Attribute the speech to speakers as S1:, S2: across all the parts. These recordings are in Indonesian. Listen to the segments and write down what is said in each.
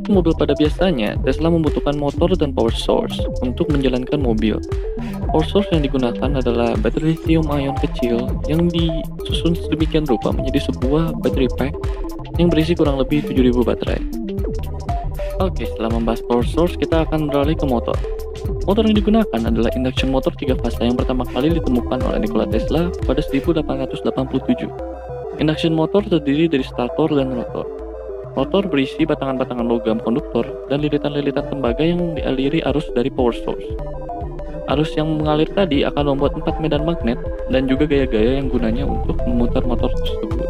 S1: Seperti mobil pada biasanya, Tesla membutuhkan motor dan power source untuk menjalankan mobil. Power source yang digunakan adalah baterai lithium-ion kecil yang disusun sedemikian rupa menjadi sebuah battery pack yang berisi kurang lebih 7.000 baterai. Oke, setelah membahas power source, kita akan beralih ke motor. Motor yang digunakan adalah induction motor 3 fasa yang pertama kali ditemukan oleh Nikola Tesla pada 1887. Induction motor terdiri dari stator dan rotor. Rotor berisi batangan-batangan logam konduktor dan lilitan-lilitan tembaga yang dialiri arus dari power source. Arus yang mengalir tadi akan membuat 4 medan magnet dan juga gaya-gaya yang gunanya untuk memutar motor tersebut.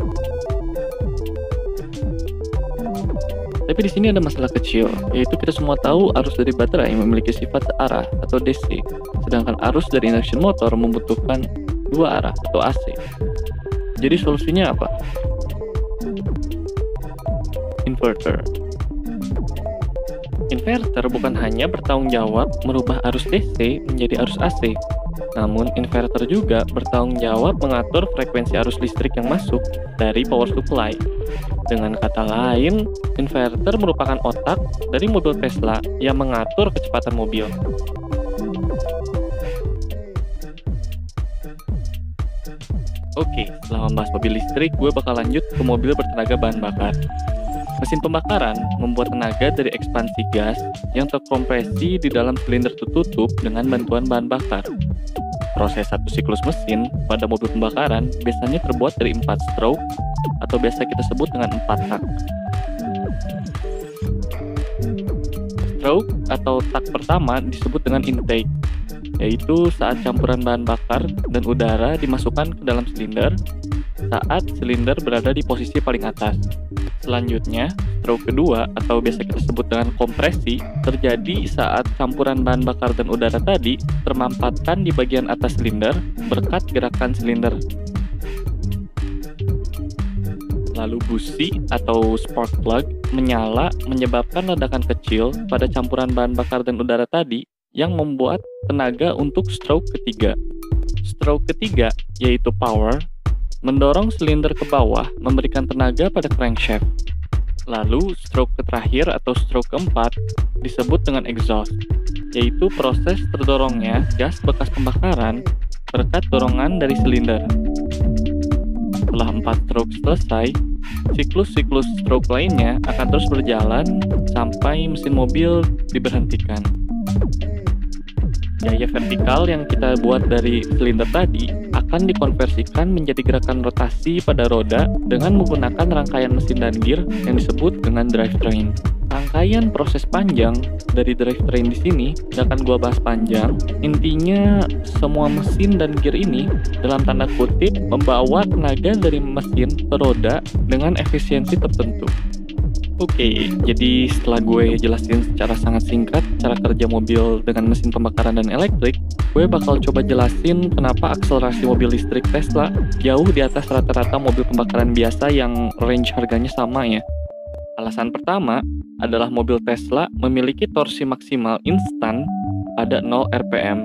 S1: Tapi di sini ada masalah kecil, yaitu kita semua tahu arus dari baterai memiliki sifat searah atau DC, sedangkan arus dari induction motor membutuhkan 2 arah atau AC. Jadi solusinya apa? Inverter. Inverter bukan hanya bertanggung jawab merubah arus DC menjadi arus AC, namun inverter juga bertanggung jawab mengatur frekuensi arus listrik yang masuk dari power supply. Dengan kata lain, inverter merupakan otak dari mobil Tesla yang mengatur kecepatan mobil. Oke, setelah membahas mobil listrik, gue bakal lanjut ke mobil bertenaga bahan bakar. Mesin pembakaran membuat tenaga dari ekspansi gas yang terkompresi di dalam silinder tertutup dengan bantuan bahan bakar. Proses satu siklus mesin pada mobil pembakaran biasanya terbuat dari 4 stroke atau biasa kita sebut dengan 4 tak. Stroke atau tak pertama disebut dengan intake, yaitu saat campuran bahan bakar dan udara dimasukkan ke dalam silinder saat silinder berada di posisi paling atas. Selanjutnya, stroke kedua atau biasa kita sebut dengan kompresi terjadi saat campuran bahan bakar dan udara tadi termampatkan di bagian atas silinder berkat gerakan silinder. Lalu busi atau spark plug menyala menyebabkan ledakan kecil pada campuran bahan bakar dan udara tadi yang membuat tenaga untuk stroke ketiga. Stroke ketiga, yaitu power, mendorong silinder ke bawah memberikan tenaga pada crankshaft. Lalu stroke terakhir atau stroke keempat disebut dengan exhaust, yaitu proses terdorongnya gas bekas pembakaran berkat dorongan dari silinder. Setelah 4 stroke selesai, siklus-siklus stroke lainnya akan terus berjalan sampai mesin mobil diberhentikan. Gaya vertikal yang kita buat dari silinder tadi akan dikonversikan menjadi gerakan rotasi pada roda dengan menggunakan rangkaian mesin dan gear yang disebut dengan drivetrain. Rangkaian proses panjang dari drivetrain di sini gak akan gua bahas panjang. Intinya semua mesin dan gear ini dalam tanda kutip membawa tenaga dari mesin ke roda dengan efisiensi tertentu. Oke, jadi setelah gue jelasin secara sangat singkat cara kerja mobil dengan mesin pembakaran dan elektrik, gue bakal coba jelasin kenapa akselerasi mobil listrik Tesla jauh di atas rata-rata mobil pembakaran biasa yang range harganya sama ya. Alasan pertama adalah mobil Tesla memiliki torsi maksimal instan pada 0 rpm.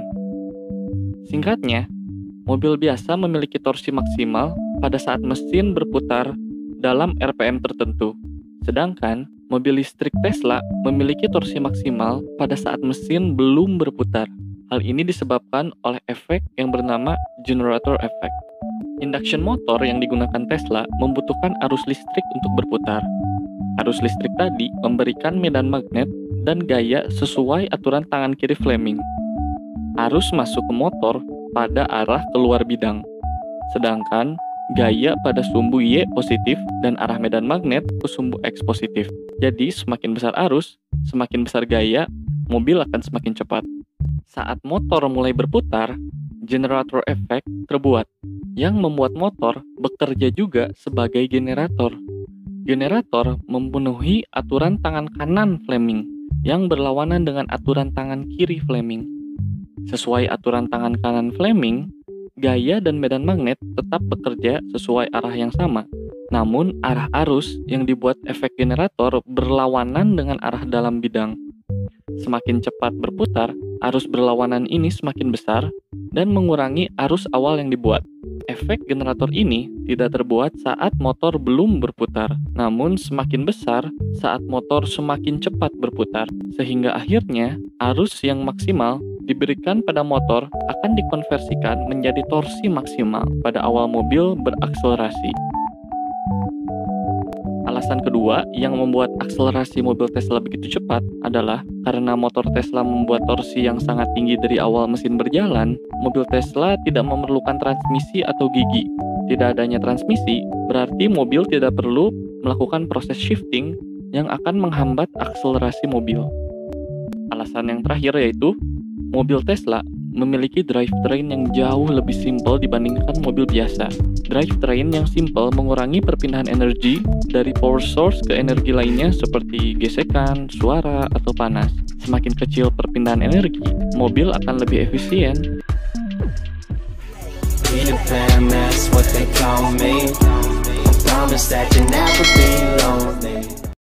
S1: Singkatnya, mobil biasa memiliki torsi maksimal pada saat mesin berputar dalam rpm tertentu. Sedangkan mobil listrik Tesla memiliki torsi maksimal pada saat mesin belum berputar. Hal ini disebabkan oleh efek yang bernama generator effect. Induction motor yang digunakan Tesla membutuhkan arus listrik untuk berputar. Arus listrik tadi memberikan medan magnet dan gaya sesuai aturan tangan kiri Fleming. Arus masuk ke motor pada arah keluar bidang. Sedangkan gaya pada sumbu Y positif dan arah medan magnet ke sumbu X positif. Jadi semakin besar arus, semakin besar gaya, mobil akan semakin cepat. Saat motor mulai berputar, generator effect terbuat, yang membuat motor bekerja juga sebagai generator. Generator memenuhi aturan tangan kanan Fleming yang berlawanan dengan aturan tangan kiri Fleming. Sesuai aturan tangan kanan Fleming, gaya dan medan magnet tetap bekerja sesuai arah yang sama. Namun, arah arus yang dibuat efek generator berlawanan dengan arah dalam bidang. Semakin cepat berputar, arus berlawanan ini semakin besar dan mengurangi arus awal yang dibuat. Efek generator ini tidak terbuat saat motor belum berputar, namun semakin besar saat motor semakin cepat berputar, sehingga akhirnya arus yang maksimal diberikan pada motor akan dikonversikan menjadi torsi maksimal pada awal mobil berakselerasi. Alasan kedua yang membuat akselerasi mobil Tesla begitu cepat adalah karena motor Tesla membuat torsi yang sangat tinggi dari awal mesin berjalan, mobil Tesla tidak memerlukan transmisi atau gigi. Tidak adanya transmisi berarti mobil tidak perlu melakukan proses shifting yang akan menghambat akselerasi mobil. Alasan yang terakhir yaitu mobil Tesla memiliki drivetrain yang jauh lebih simpel dibandingkan mobil biasa. Drivetrain yang simpel mengurangi perpindahan energi dari power source ke energi lainnya seperti gesekan, suara, atau panas. Semakin kecil perpindahan energi, mobil akan lebih efisien.
S2: Peter Pan, that's what they call me. I promise that you'll never be